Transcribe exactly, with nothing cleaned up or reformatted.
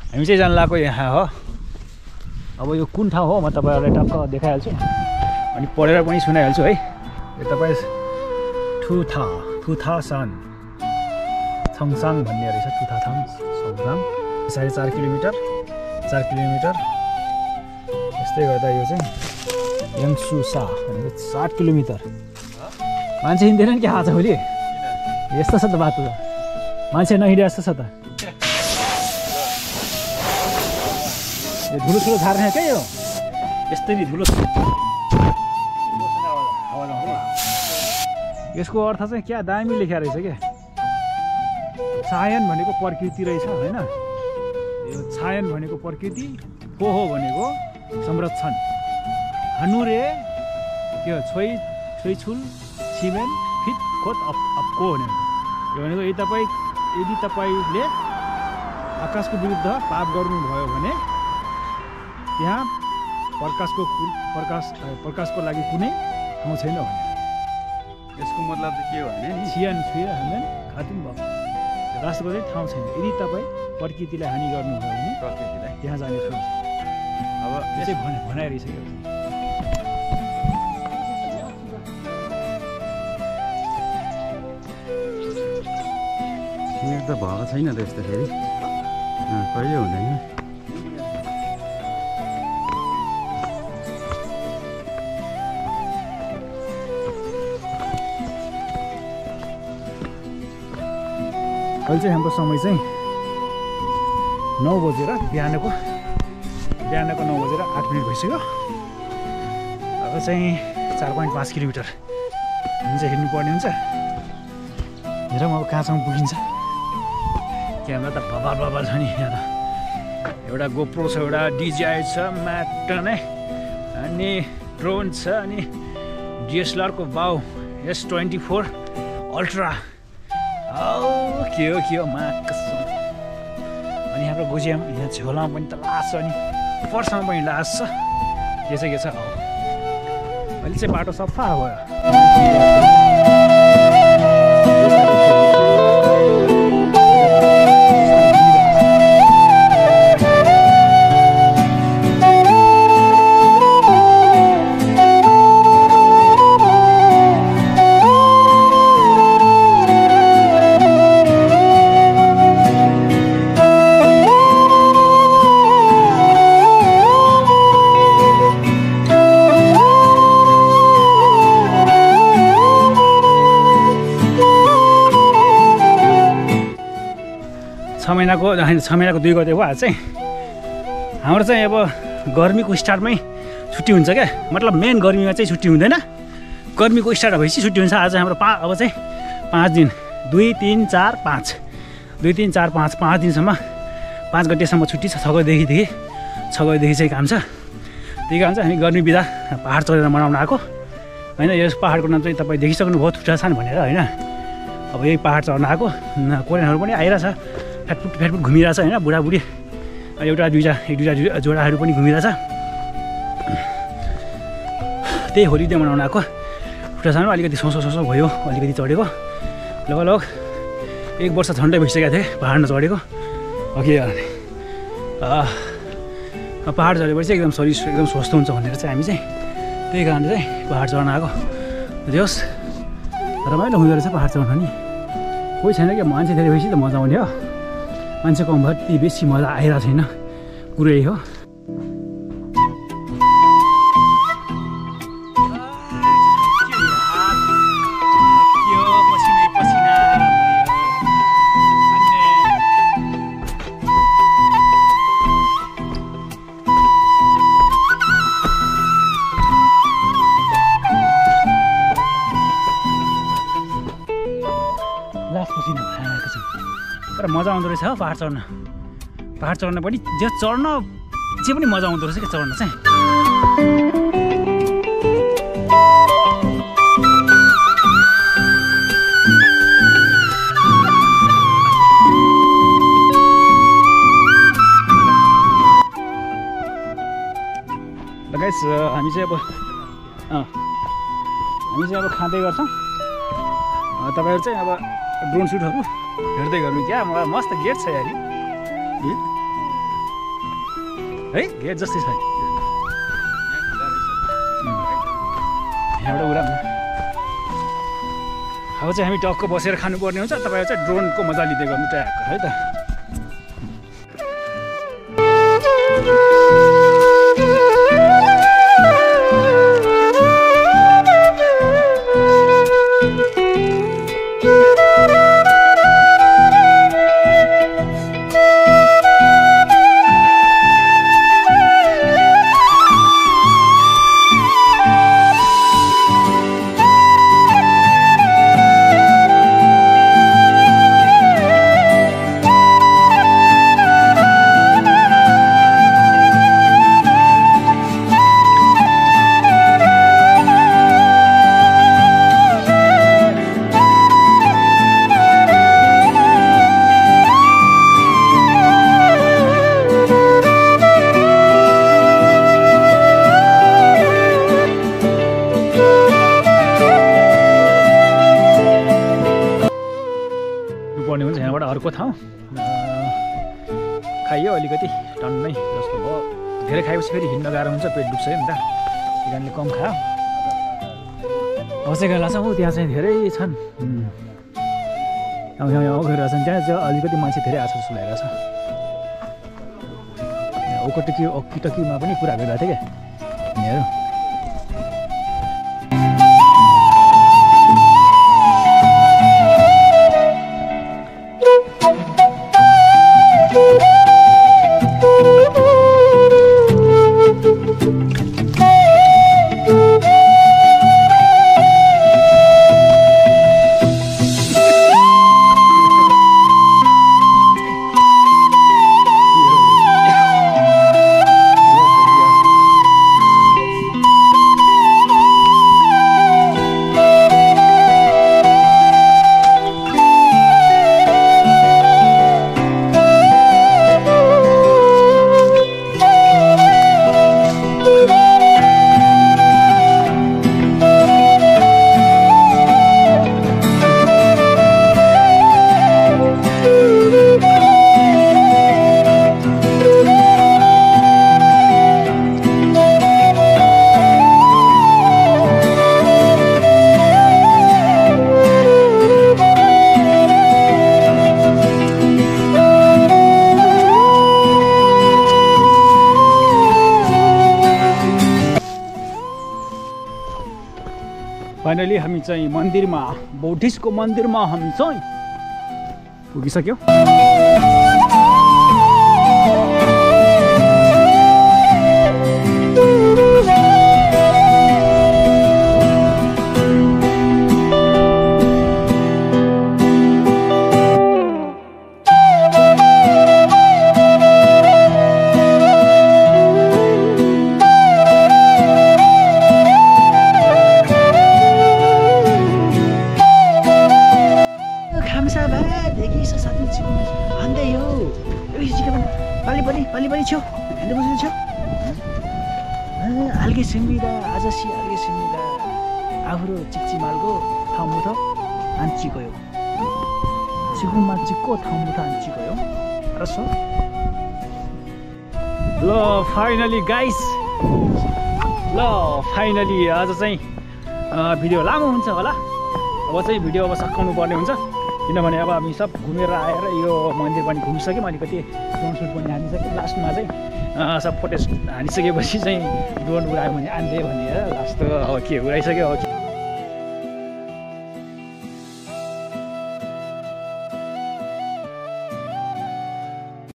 हामी चाहिँ जान लागेको यहाँ हो। अब यो कुन ठाउँ हो म तपाईँहरूलाई टक्क देखाइहाल्छु अनि पढेर पनि सुनाइहाल्छु है। यो तपाईँ ठुथा ठुथा सान छङसाङ भन्ने रहेछ। ठुथाथाङ छङसाङ साढे चार किलोमिटर चार किलोमिटर यस्तै गर्दा यो चाहिँ याङसुसा भनेको सात किलोमिटर। मान्छे हिँड्दैन नि क्या आज भोलि यस्तो छ त बाटो त मान्छे नहिँडे जस्तो छ त। यो धुलो सुलो छार्ने क्या यो यस्तै धुलो यसको अर्थ चाहिँ क्या दामी लेखा रहेछ क्या। छायन भनेको प्रकृति रहेछ होइन। यो छायन भनेको प्रकृति पोहो भनेको संरक्षण हनुरे के छोइ छोइछुल छिमेन फिट खोत अप अपको भनेको यो भनेको यदि तपाईँ यदि तपाईँले आकाशको विरुद्ध पाप गर्नुभयो भने त्यहाँ प्रकाशको प्रकाश प्रकाशको लागि कुनै ठाउँ छैन भने। यसको मतलब चाहिँ के हो भने नि छियन छुए हामीलाई खातिम भएको राष्ट्रको चाहिँ ठाउँ छैन। यदि तपाईँ प्रकृतिलाई हानि गर्नुभयो भने प्रकृतिलाई त्यहाँ जाने ठाउँ छैन। अब त्यो चाहिँ भने भनाइरहेछ। यहाँ त भएको छैन त यस्तो फेरि कहिले हुँदैन। अहिले चाहिँ हाम्रो समय चाहिँ नौ बजेर बिहानको बिहानको नौ बजेर आठ मिनट भइसक्यो। अब चाहिँ चार पोइन्ट पाँच किलोमिटर हुन्छ हिँड्नुपर्ने हुन्छ। हेरौँ अब कहाँसम्म पुगिन्छ। क्यामेरा त बबाल बबाल छ नि यहाँ त। एउटा गोप्रो छ एउटा डिजिआई छ म्याट नै अनि ड्रोन छ अनि डिएसएलआरको बाउ एस ट्वेन्टी फोर अल्ट्रा के हो के हो माकस। अनि हाम्रो गोजियामा यहाँ झोलामा पनि त लास छ अनि पर्सामा पनि लास छ। के छ के छ हो अहिले चाहिँ बाटो सफा भयो। छ महिनाको होइन छ महिनाको दुई गते हो आज चाहिँ हाम्रो चाहिँ अब गर्मीको स्टार्टमै छुट्टी हुन्छ क्या। मतलब मेन गर्मीमा चाहिँ छुट्टी हुँदैन गर्मीको स्टार्ट भएपछि छुट्टी हुन्छ। आज हाम्रो पा अब चाहिँ पाँच दिन दुई तिन चार पाँच दुई तिन चार पाँच पाँच दिनसम्म पाँच गतेसम्म छुट्टी छ। छ गतेदेखिदेखि छ गतेदेखि चाहिँ काम छ। त्यही कारण चाहिँ हामी गर्मी बिदा पाहाड चढेर मनाउन आएको होइन। यस पाहाडको नाम चाहिँ तपाईँ देखिसक्नुभयो ठुटासान भनेर होइन। अब यही पाहाड चढ्न आएको कोरियनहरू पनि आइरहेछ फ्याटफुट फ्याटफुट घुमिरहेछ होइन। बुढाबुढी एउटा दुईवटा एक दुईवटा जोडाहरू पनि घुमिरहेछ। त्यही होलिडे मनाउन आएको ठुटासानो अलिकति सोसो सोसो भयो अलिकति चढेको लगभग एक वर्ष झन्डै भइसकेको थिएँ पाहाडमा चढेको। अघि पाहाड चढेपछि एकदम शरीर एकदम स्वस्थ हुन्छ भनेर चाहिँ हामी चाहिँ त्यही कारणले चाहिँ पाहाड चढ्न आएको। त्यो होस् रमाइलो हुँदो रहेछ पाहाड चढ्न नि। कोही छैन क्या मान्छे धेरै भएपछि त मजा आउने हो। मान्छे कम भयो त्यति बेसी मजा आइरहेको छैन कुरै हो। तर मजा आउँदो रहेछ हो पाहाड चढ्न। पाहाड चढ्न पनि जे चढ्न जे पनि मजा आउँदो रहेछ क्या चढ्न चाहिँ। गाइस हामी चाहिँ अब हामी चाहिँ अब खाँदै गर्छौँ। तपाईँहरू चाहिँ अब ड्रोन सुटहरू हेर्दै गर्नु क्या। मलाई मस्त गेट छ यारी है गेट जस्तै छ यहाँबाट उडाउनु अब चाहिँ हामी टक्क बसेर खानुपर्ने हुन्छ तपाईहरु चाहिँ ड्रोनको मजा लिँदै गर्नु ट्र्याक है त पर्ने हुन्छ यहाँबाट अर्को ठाउँ खाइयो अलिकति टन्नै जस्तो भयो धेरै खाएपछि फेरि हिँड्न गाह्रो हुन्छ पेट दुख्छ नि त त्यही कारणले कम खायो अझै गएर चाहिँ ऊ त्यहाँ चाहिँ धेरै छन् यहाँ यहाँ गएर छन् त्यहाँ चाहिँ अलिकति मान्छे धेरै आछ जस्तो लागेको छ ओकटकी ओकीटकीमा पनि कुरा गरिरहेको थिएँ क्या यिनीहरू फाइनली हामी चाहिँ मन्दिरमा बौद्धिस्टको मन्दिरमा हामी चाहिँ पुगिसक्यो 알겠습니다. 아저씨 알겠습니다. 앞으로 찍지 말고 다음부터 안 찍어요. 지금만 찍고 다음부터 안 찍어요. 알았어? ल फाइनली गाइस ल फाइनली आज चाहिँ भिडियो लामो हुन्छ होला अब चाहिँ भिडियो अब सकाउनु पर्ने हुन्छ किनभने अब हामी सब घुमेर आएर यो मन्दिर पनि घुमिसक्यौँ अलिकति ड्रोन सुट पनि हानिसक्यौँ लास्टमा चाहिँ सब फुटेज हानिसकेपछि चाहिँ ड्रोन उडायो भने आन्थे भनेर लास्ट अब के उडाइसक्यो अब